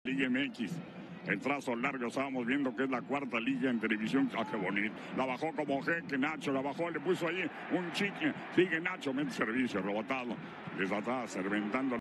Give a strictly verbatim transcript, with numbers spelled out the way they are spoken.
Liga M X. El trazo largo, estábamos viendo que es la cuarta liga en televisión. Ah, qué bonito. La bajó como jeque, Nacho, la bajó, le puso ahí un chique. Sigue Nacho, mete servicio, rebotado. Les está serventando.